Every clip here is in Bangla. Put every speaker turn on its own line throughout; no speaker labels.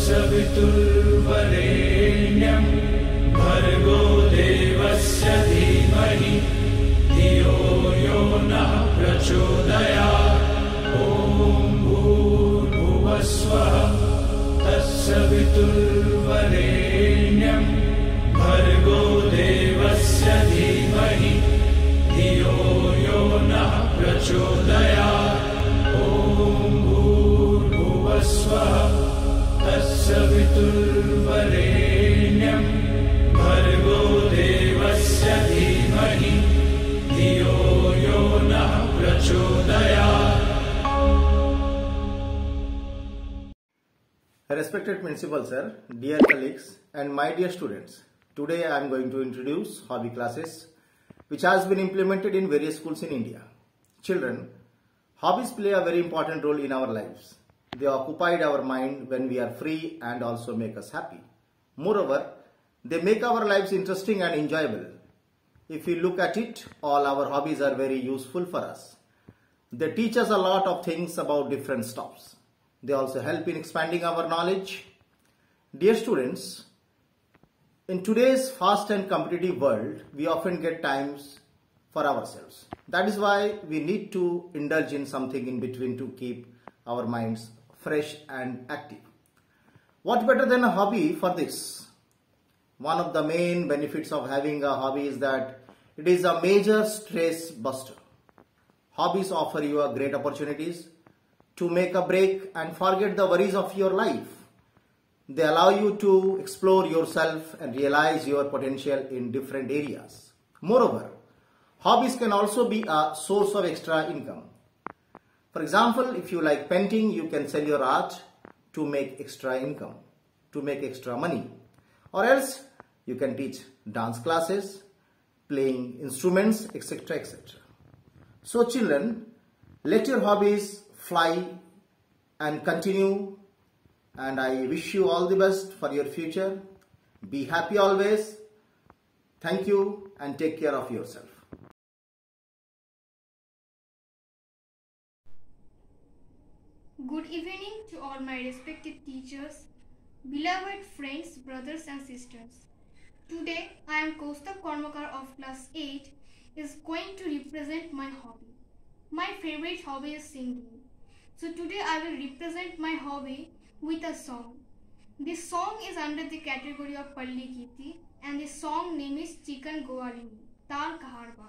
तत्सवितुर्वरेण्यं भर्गो देवस्य धीमहि धियो यो नः प्रचोदयात्। ॐ भूर्भुवस्वः तत्सवितुर्वरेण्यं भर्गो देवस्य धीमहि धियो यो नः प्रचोदयात्। ॐ भूर्भुवस्वः तत्सवितुर्वरेण्यं भर्गो देवस्य धीमहि धियो यो नः प्रचोदयात्।
Respected Principal Sir, dear colleagues and my dear students, today I am going to introduce hobby classes which has been implemented in various schools in India. Children, hobbies play a very important role in our lives. They occupy our mind when we are free and also make us happy. Moreover, they make our lives interesting and enjoyable. If we look at it, all our hobbies are very useful for us. They teach us a lot of things about different stuffs. They also help in expanding our knowledge. Dear students, in today's fast and competitive world, we often get times for ourselves. That is why we need to indulge in something in between to keep our minds fresh and active. What better than a hobby for this? One of the main benefits of having a hobby is that it is a major stress buster. Hobbies offer you a great opportunities to make a break and forget the worries of your life. They allow you to explore yourself and realize your potential in different areas. Moreover, hobbies can also be a source of extra income. For example, if you like painting, you can sell your art to make extra income, to make extra money. Or else, you can teach dance classes, playing instruments, etc. etc. So children, let your hobbies fly and continue, and I wish you all the best for your future. Be happy always. Thank you and take care of yourself.
Good evening to all my respected teachers, beloved friends, brothers and sisters. Today I am Kaustubh Karmakar of class 8 is going to represent my hobby. My favorite hobby is singing. So today I will represent my hobby with a song. This song is under the category of Palli Kiti and the song name is Chikan Goalini, Tal Kaharba.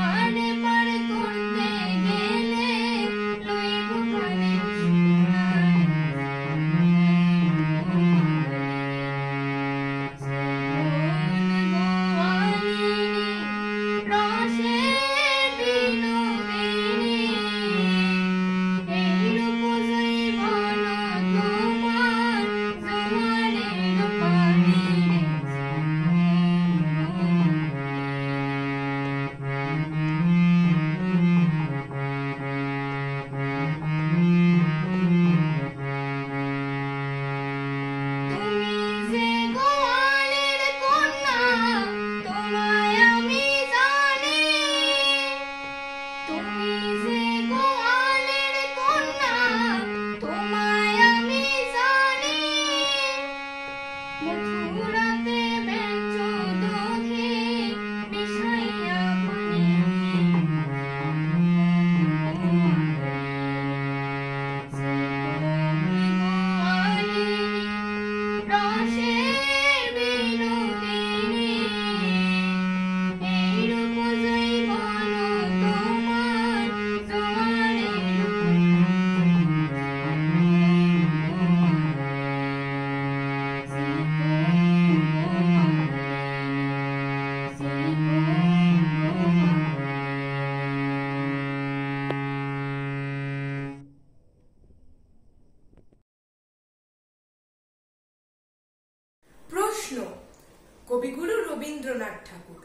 কবিগুরু রবীন্দ্রনাথ ঠাকুর।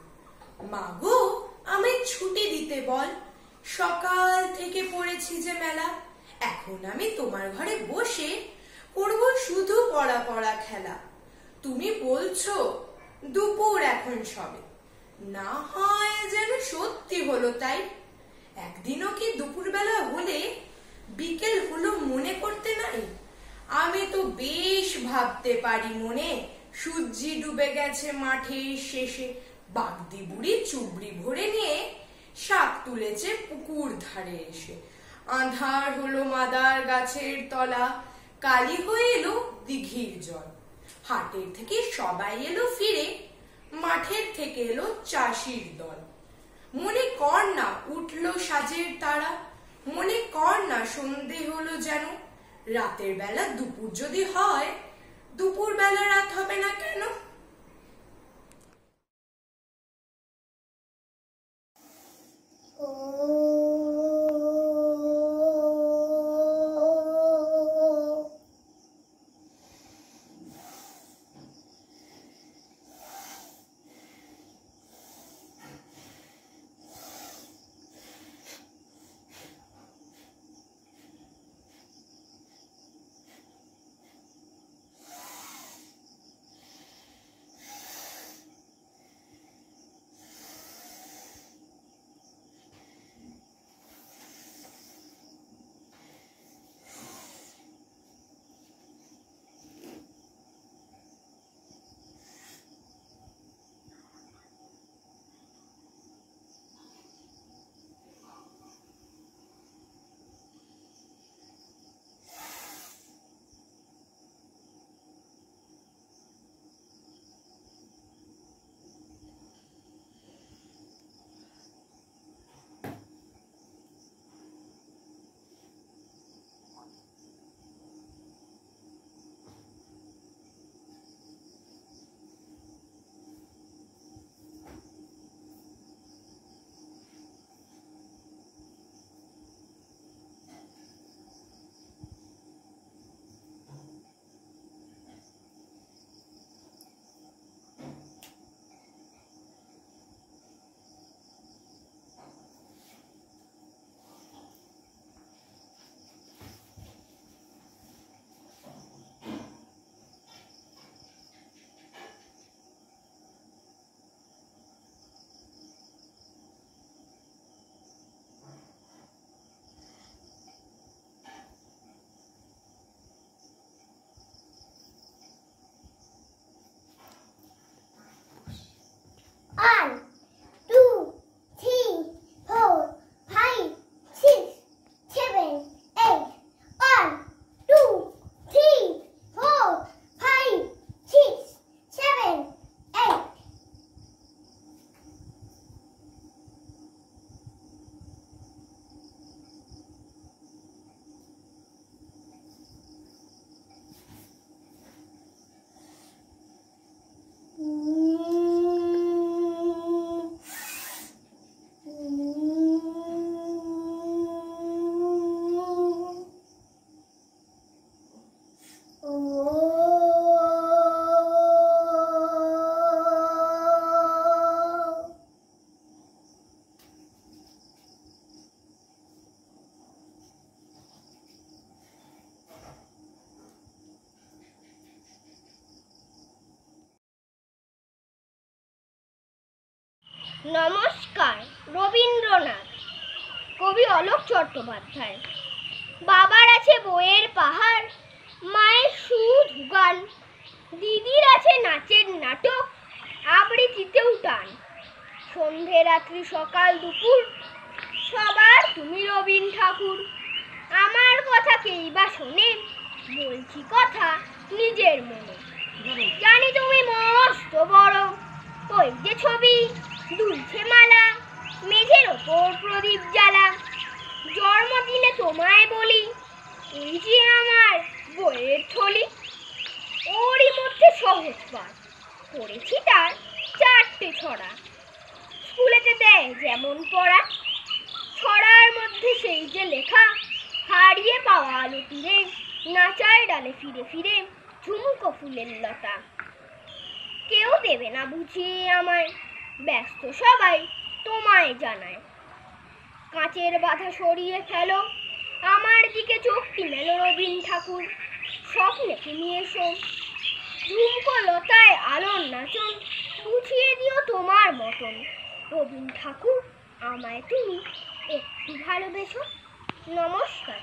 মাগো আমায় ছুটি দিতে বল, সকাল থেকে পড়েছি যে মেলা। এখন আমি তোমার ঘরে বসে করব শুধু পড়া পড়া খেলা। তুমি বলছো দুপুর এখন সবে, না হয় যেন সত্যি হলো তাই। একদিনও কি দুপুরবেলা হলে বিকেল হলো মনে করতে নাই? আমি তো বেশ ভাবতে পারি মনে, সূর্যি ডুবে গেছে মাঠের শেষে। বাগদি বুড়ি চুবড়ি ভরে নিয়ে শাক তুলেছে পুকুর ধারে এসে। আঁধার হলো মাদার গাছের তলা, কালি হয়ে এলো দিঘির জল। হাটের থেকে সবাই এলো ফিরে, মাঠের থেকে এলো চাষির দল। মনে কর না উঠলো সাজের তারা, মনে কর না সন্ধে হলো যেন। রাতের বেলা দুপুর যদি হয়, দুপুর বেলা রাত হবে না কেন?
নমস্কার। রবীন্দ্রনাথ, কবি অলোক চট্টোপাধ্যায়। বাবার আছে বইয়ের পাহাড়, মায়ের সুধ গান, দিদির আছে নাচের নাটক, আবৃত্তিতেও টান। সন্ধে রাত্রি সকাল দুপুর সবার তুমি রবীন ঠাকুর। আমার কথা কেই বা শোনে, বলছি কথা নিজের মনে। জানি তুমি মস্ত বড়, ওই যে ছবি দুলছে মালা, মেঝের ওপর প্রদীপ জ্বালা। জন্মদিনে তোমায় বলি, এই যে আমার বইয়ের থলি, ওরই মধ্যে সহজ পাঠ পড়েছি তার 4টে ছড়া। স্কুলেতে দেয় যেমন পড়া, ছড়ার মধ্যে সেই যে লেখা, হারিয়ে পাওয়া আলো তীরে, নাচায় ডালে ফিরে ফিরে ঝুমকো ফুলের লতা। কেউ দেবে না বুঝিয়ে আমায়, ব্যস্ত সবাই তোমায় জানায়। কাঁচের বাধা সরিয়ে ফেলো, আমার দিকে চোখটি মেলো রবীন ঠাকুর। স্বপ্নে তুমি এসো, ঝুমকো লতায় আলোর নাচন, বুঝিয়ে দিও তোমার মতন। রবীন ঠাকুর, আমায় তুমি একটু ভালোবেসো। নমস্কার।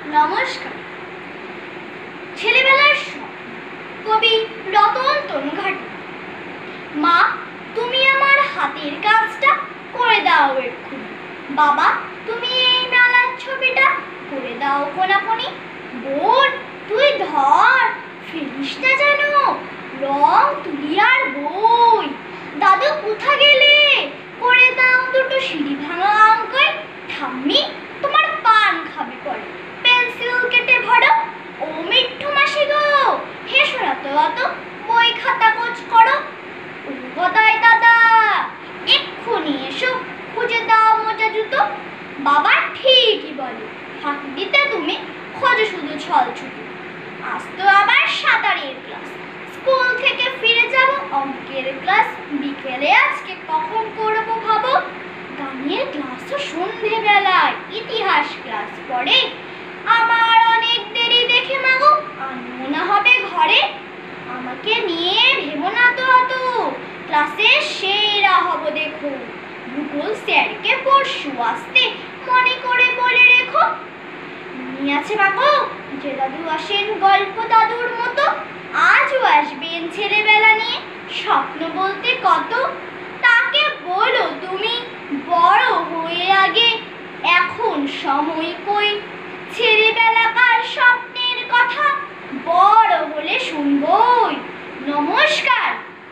নমস্কার। ছেলেবেলার স্বপ্ন, কবি রতন তনুঘাটু। মা, তুমি আমার হাতের কাজটা করে দাও এক্ষুনি। বাবা, তুমি এই মেলার ছবিটা করে দাও কোনাকুনি। বোন, তুই ধর, ফেলিস না যেন রং তুলি আর বই। দাদু, কোথা গেলে? করে দাও দুটো সিঁড়ি ভাঙা অঙ্কই। ঠাম্মি, তোমার পান খাবে পরে, পেন্সিল কেটে ভরো। ও মিঠু মাসি গো, হেসো না তো অত, বই খাতা কোচ করো। ও গদাই দাদা, এক্ষুনি এসো, খুঁজে দাও মোজা জুতো। বাবা ঠিকই বলে, ফাঁকি দিতে তুমি খোঁজো শুধু ছল ছুটি। আজ তো আবার সাঁতারের ক্লাস, স্কুল থেকে ফিরে যাব অঙ্কের ক্লাস। বিকেলে আজকে কখন করবো ভাবো, গানের ক্লাসও সন্ধেবেলায়। ইতিহাস ক্লাস পড়ে আমার অনেক দেরি দেখে মাগো, আনমনা হবে ঘরে। আমাকে নিয়ে ভেবো না তো অত, ক্লাসে সেরা হব দেখো। ভূগোল স্যারকে পরশু আসতে মনে করে বলে রেখো। মনে আছে মাগো, যে দাদু আসেন গল্প দাদুর মতো, আজও আসবেন ছেলেবেলা নিয়ে, স্বপ্ন বলতে কত। তাকে বলো তুমি বড় হয়ে আগে, এখন সময় কই। ছেলেবেলাকার স্বপ্নের কথা বড় হলে শুনবই। নমস্কার।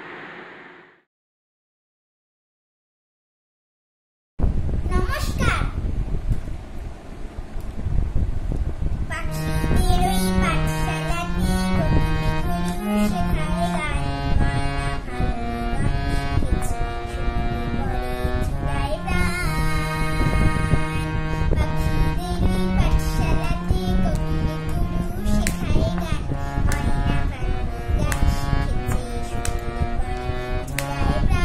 নমস্কার। পাখিদের ওই পাঠশালাতে গুরু শেখায় গান, ময়না ভালো গান শিখেছে, শুনতে পড়ে চুড়ায় প্রাণ। পাখিদের ওই পাঠশালাতে গুরু শেখায় গান, ময়না ভালো গান শিখেছে, শুনতে পড়ে চুড়ায়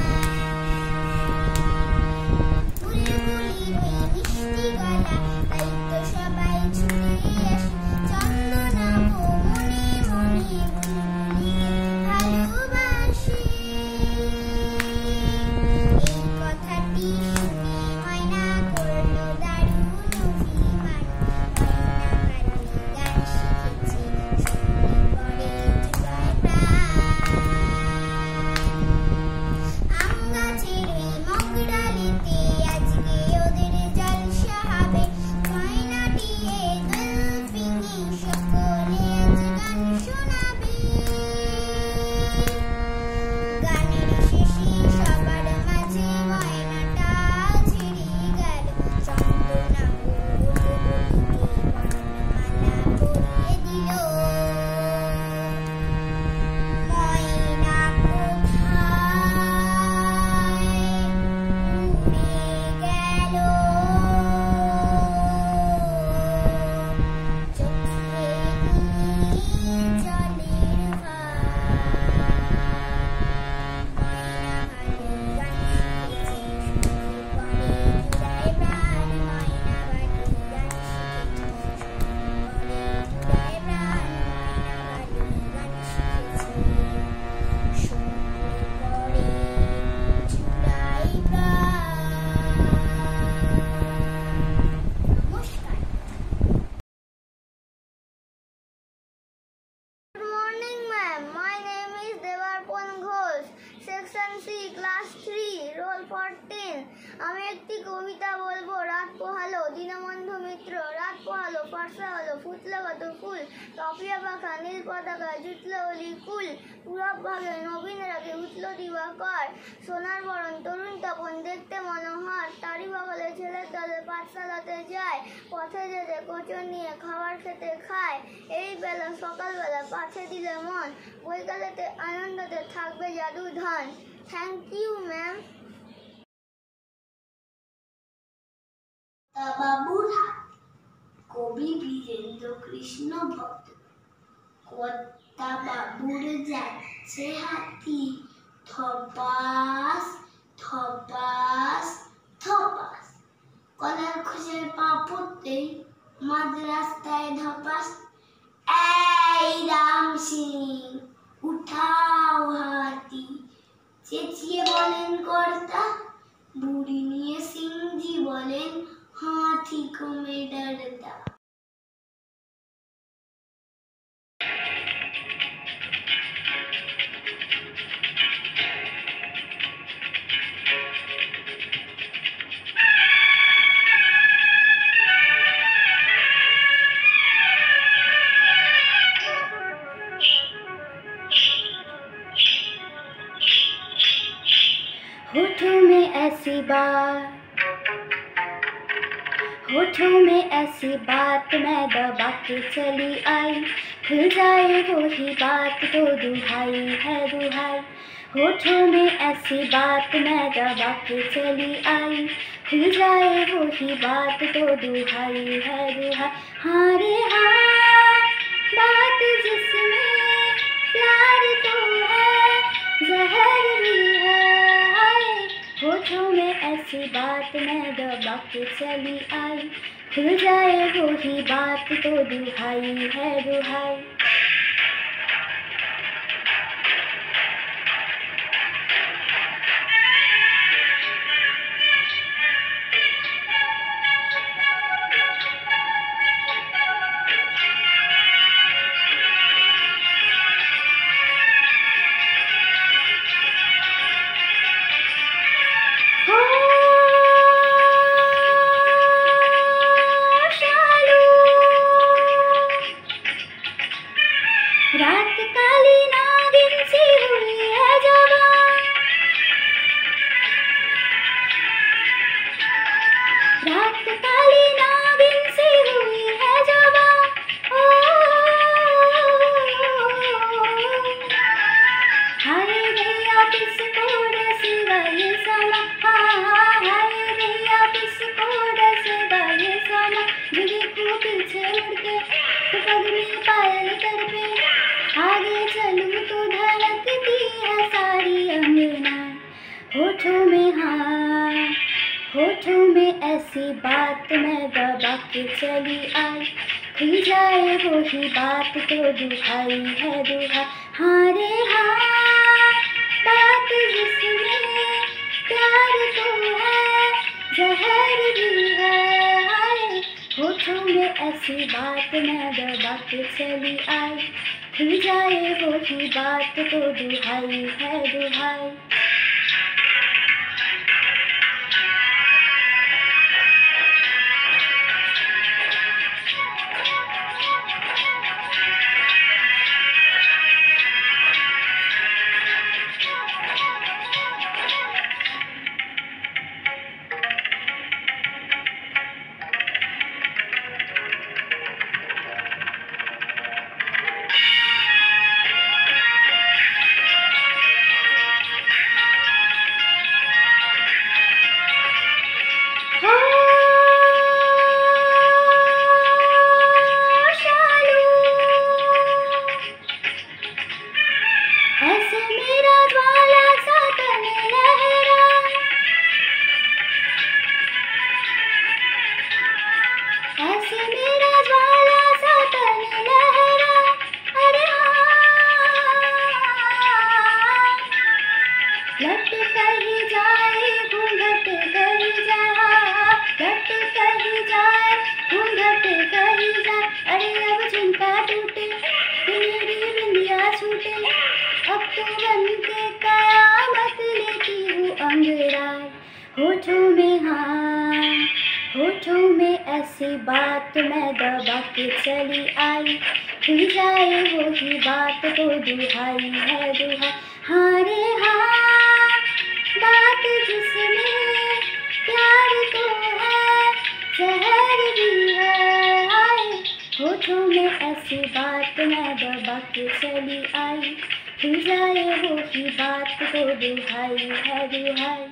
প্রাণ। বুলবুলির ওই মিষ্টি গলা, তাই তো সবাই ছুটে আসে, চন্দনা গো মনে মনে বুলবুলিকে ভালোবাসে। এই কথাটি শুনে ময়না করলো দারুণ অভিমান, ময়না ভালো গান শিখেছে, শুনতে পড়ে চুড়ায় প্রাণ। আম গাছের ওই মগডালেতে আজকে ওদের জলসা হবে, ময়নাটি এই দোল ফিঙে সকলে আজ গান শোনাবে। গানের শেষে সবার মাঝে ময়নাটা ছেড়ে গেল, চন্দনা গো বুলবুলিকে বর্ণমালা পরিয়ে দিল। ময়না কোথায় উড়ে গেল, চোখে নিয়ে জলের ভার। ময়না ভালো গান শিখেছে, শুনতে পড়ে চুড়ায় প্রাণ। ময়না ভালো গান শিখেছে, শুনতে পড়ে চুড়ায় প্রাণ। ময়না ভালো গান শিখেছে, শুনতে পড়ে চুড়ায় প্রাণ। নমস্কার। Good morning, ma'am. My name is Devarpon Ghosh, Section C, Class 3, Roll 14. আমি একটি কবিতা বলবো। রাত পোহালো দীনবন্ধু মিত্র, রাত পোহালো ফর্সা হলো ফুটলো কত ফুল, কাপিয়া পাখা নীল পতাকা জুটলো অলি কুল, পূরব ভাগে নবীন রাগে উঠলো দিবাকর, সোনার বরণ তরুণ তপন দেখতে মনোহর, তারি বগলে ছেলের দলে পাঠশালাতে যায়, পথে যেতে কোচর নিয়ে খাবার খেতে খায়। এই বেলা সকালবেলা পাঠে দিলে মন, বৈকালেতে আনন্দতে থাকবে জাদু ধন। Thank you ma'am.
বাবুর হাত, কবি বীরেন্দ্র কৃষ্ণ ভট্ট। কর্তা বাবুর যাচ্ছে হাতি, থপাস থপাস থপাস, কলার খোঁজের পা পড়তেই মাঝ রাস্তায় ধপাস। এই রাম সিং, উঠাও হাতি, চেঁচিয়ে বলেন কর্তা। বুড়ি নিয়ে সিংজি বলেন, হাতি কমে ডরতা।
बात, होठों में ऐसी बात मैं दबा के चली आई, खुल जाए वो ही बात तो दुहाई है दुहाई। होठों में ऐसी बात मैं दबा के चली आई, खुल जाए वो ही बात तो दुहाई है दुहाई। हाँ रे हाँ, बात जिसमें प्यार तो है, जहर भी है हाय। होठों में ऐसी बात मैं दबा के चली आई, खुल जाए वो ही बात तो दुहाई है दुहाई। रात काली नागिन सी हुई है जवान, रात काली नागिन सी हुई है जवान। ओ हाय भैया किसको डसेगा ये समा, हाय भैया किसको डसेगा ये समा। जो देखो पीछे मुड़ के तो पग में पायल कर पे, आगे चलूं तो धड़कती है सारी अंगना। होठों में हाँ, होठों में ऐसी बात मैं दबा के चली आई, खुल जाए वो ही बात तो दुहाई है दुहाई। हाँ रे हाँ, बात जिसमें प्यार तो है, जहर भी है हाय। होठों में ऐसी बात मैं दबा के चली आई, खुल जाए वो ही बात तो दुहाई है दुहाई। ऐसे मेरा ज्वाला सा तन लहरा, ऐसे मेरा ज्वाला सा तन लहरा। अरे लट कहीं जाए घूंघट कहीं जाए, लट कहीं जाए घूंघट कहीं जाए। अरे अब झुमका टूटे कि मेरी बिंदिया छूटे, अब तो बन के कयामत लेती हूँ अंगड़ाई। होठों में हाँ, होठों में ऐसी बात मैं दबा के चली आई, खुल जाए वो ही बात तो दुहाई है दुहाई। हाँ रे हाँ, बात जिसमें प्यार तो है, जहर भी है हाय। होठों में ऐसी बात मैं दबा के चली आई, खुल जाए वो ही बात तो दुहाई है दुहाई।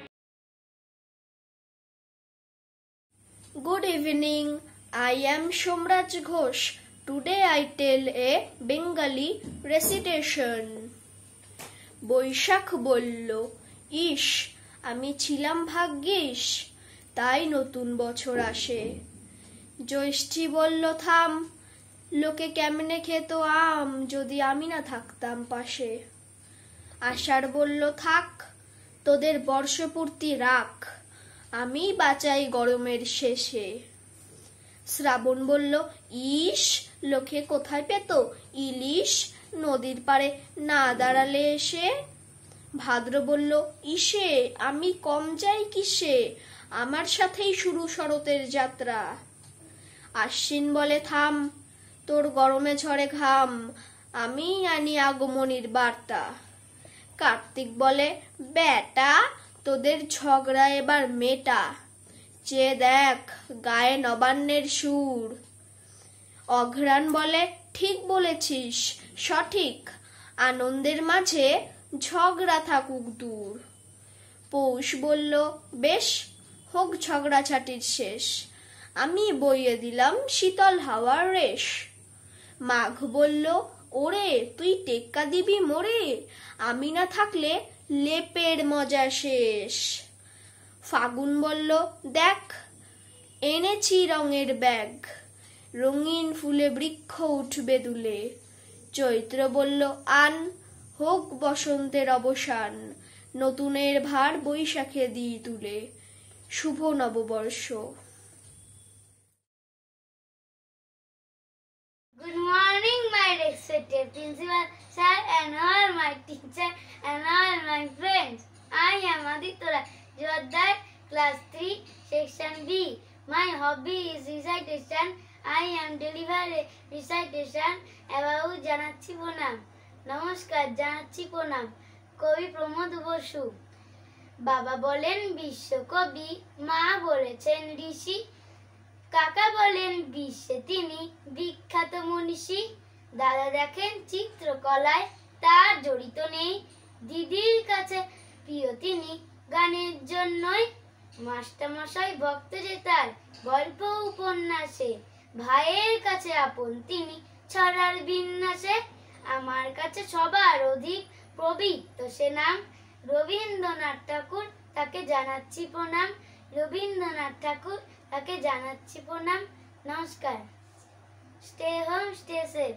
Good evening, I am Somraj Ghosh. Today I tell a Bengali recitation. Boishakh বলল, ইস আমি ছিলাম ভাগ্যিস, তাই নতুন বছর আসে। জ্যৈষ্ঠী বলল, থাম, লোকে কেমনে খেত আম যদি আমি না থাকতাম পাশে। আষাঢ় বলল, থাক, তোদের বর্ষপূর্তি রাখ, আমি বাঁচাই গরমের শেষে। শ্রাবণ বলল, ইস লোকে কোথায় পেত ইলিশ, নদীর পাড়ে না দাঁড়ালে এসে। ভাদ্র বলল, ইসে আমি কম যাই কিসে, আমার সাথেই শুরু শরতের যাত্রা। আশ্বিন বলে, থাম, তোর গরমে ঝরে ঘাম, আমি আনি আগমনীর বার্তা। কার্তিক বলে, বেটা তোদের ঝগড়া এবার মেটা, চেয়ে দেখ গায়ে নবান্নের সুর। অঘ্রাণ বলে, ঠিক বলেছিস, সঠিক, আনন্দের মাঝে ঝগড়া থাকুক দূর। পৌষ বলল, বেশ, হোক ঝগড়াঝাটির শেষ, আমি বইয়ে দিলাম শীতল হাওয়ার রেশ। মাঘ বলল, ওরে তুই টেক্কা দিবি মোরে, আমি না থাকলে লেপের মজা শেষ। ফাগুন বলল, দেখ এনেছি রঙের ব্যাগ, রঙিন ফুলে বৃক্ষ উঠবে দুলে। চৈত্র বলল, আন, হোক বসন্তের অবসান, নতুনের ভার বৈশাখে দিই তুলে। শুভ নববর্ষ।
Good morning, my respected principal sir and all my teacher and all my friends. I am Aditya Jodhar, class 3, section B. My hobby is recitation. I am delivering a recitation about Janacchi Ponam. Namaskar, Janacchi Ponam. কবি প্রমোদ বসু। বাবা বলেন বিশ্বকবি, মা বলেছেন ঋষি, কাকা বলেন বিশ্বে তিনি বিখ্যাত মনীষী। দাদা দেখেন চিত্রকলায় তার জড়িত নেই, দিদির কাছে প্রিয় তিনি গানের জন্যই। মাস্টারমশাই ভক্ত যে তার গল্প উপন্যাসে, ভাইয়ের কাছে আপন তিনি ছড়ার বিন্যাসে। আমার কাছে সবার অধিক পবিত্র সে নাম রবীন্দ্রনাথ ঠাকুর, তাকে জানাচ্ছি প্রণাম। রবীন্দ্রনাথ ঠাকুর, তাকে জানাচ্ছি প্রণাম। নমস্কার। Stay home, stay safe.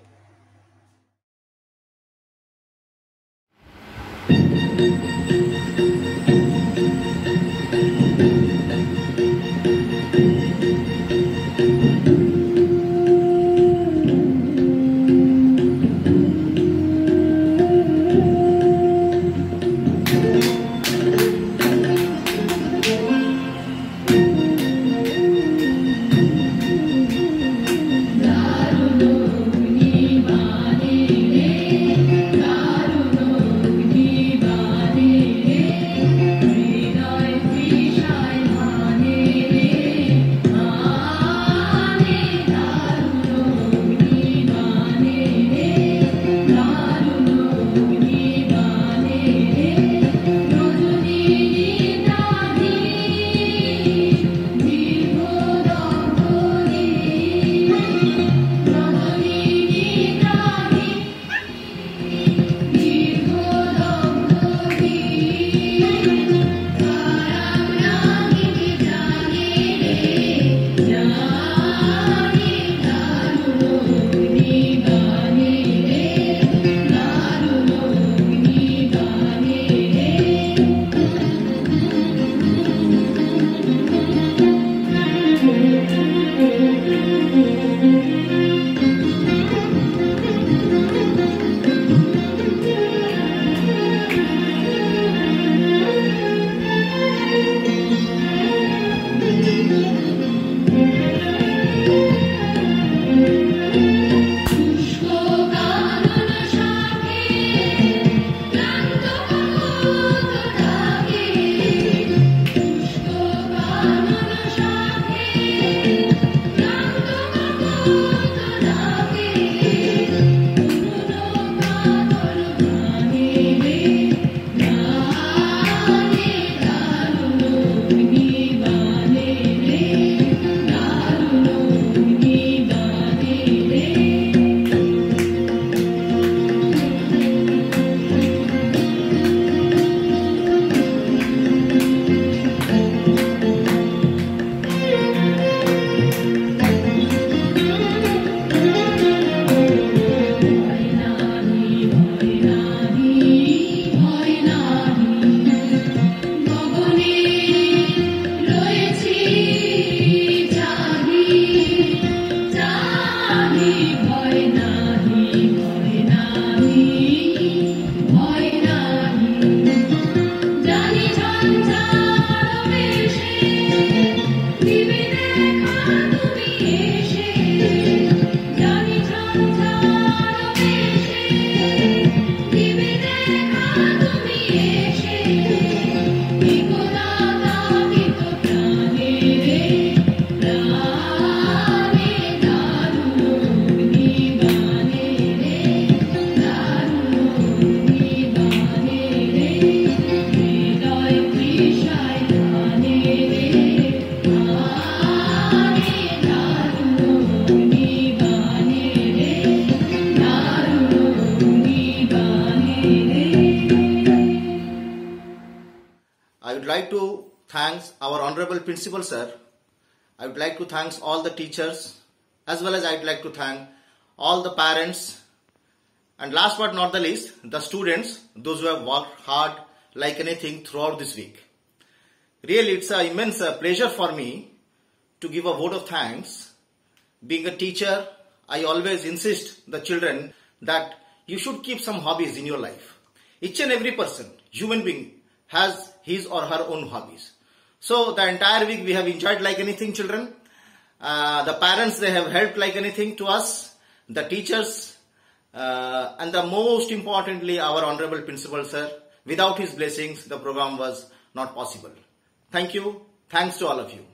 like to thank our Honorable Principal Sir. I would like to thank all the teachers, as well as I would like to thank all the parents, and last but not the least, the students, those who have worked hard like anything throughout this week. Really, it's an immense pleasure for me to give a vote of thanks. Being a teacher, I always insist the children that you should keep some hobbies in your life. Each and every person, human being, has his or her own hobbies. So the entire week we have enjoyed like anything, children. The parents, they have helped like anything to us. The teachers, and the most importantly, our Honorable Principal Sir. Without his blessings, the program was not possible. Thank you. Thanks to all of you.